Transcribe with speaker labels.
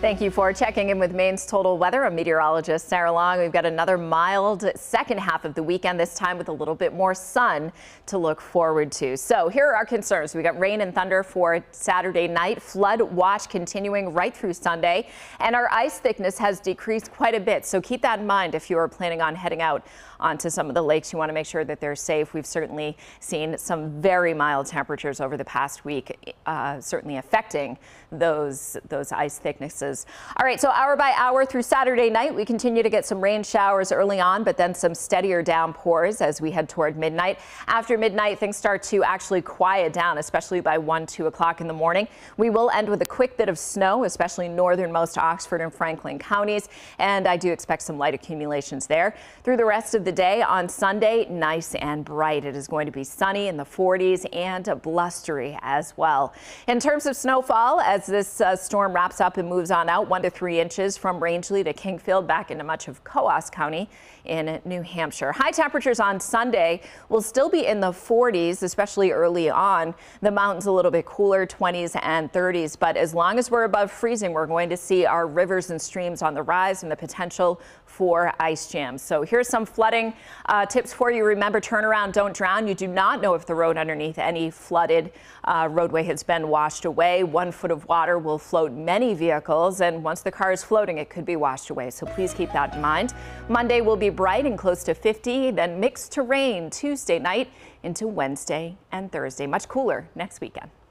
Speaker 1: Thank you for checking in with Maine's Total Weather. I'm meteorologist Sarah Long. We've got another mild second half of the weekend, this time with a little bit more sun to look forward to. So here are our concerns. We got rain and thunder for Saturday night, flood watch continuing right through Sunday, and our ice thickness has decreased quite a bit. So keep that in mind if you are planning on heading out onto some of the lakes. You want to make sure that they're safe. We've certainly seen some very mild temperatures over the past week, certainly affecting those ice thicknesses. All right, so hour by hour through Saturday night, we continue to get some rain showers early on, but then some steadier downpours as we head toward midnight. After midnight, things start to actually quiet down, especially by 1-2 o'clock in the morning. We will end with a quick bit of snow, especially northernmost Oxford and Franklin counties, and I do expect some light accumulations there. Through the rest of the day on Sunday, nice and bright. It is going to be sunny in the 40s and blustery as well. In terms of snowfall, as this storm wraps up and moves on out, 1 to 3 inches from Rangeley to Kingfield back into much of Coos County in New Hampshire. High temperatures on Sunday will still be in the 40s, especially early on. The mountains a little bit cooler, 20s and 30s, but as long as we're above freezing, we're going to see our rivers and streams on the rise and the potential for ice jams. So here's some flooding tips for you. Remember, turn around, don't drown. You do not know if the road underneath any flooded roadway has been washed away. 1 foot of water will float many vehicles, and once the car is floating, it could be washed away. So please keep that in mind. Monday will be bright and close to 50, then mixed to rain Tuesday night into Wednesday and Thursday. Much cooler next weekend.